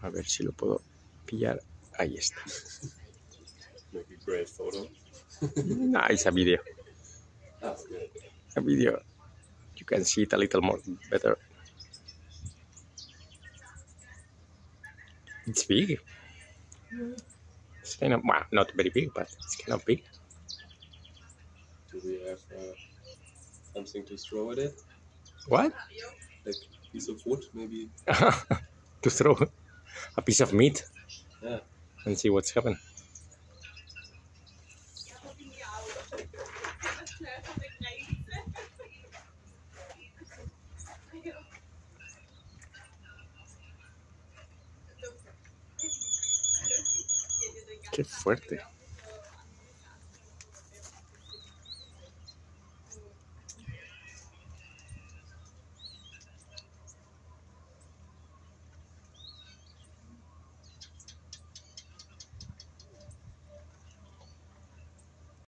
A ver si lo puedo pillar. Ahí está. Make a great photo. Nice, a video. That's good. A video. You can see it a little more better. It's big. It's kind of, well, not very big, but it's kind of big. Do we have something to throw at it? What? Like a piece of wood, maybe? To throw a piece of meat. Yeah. And see what's happening. Qué fuerte.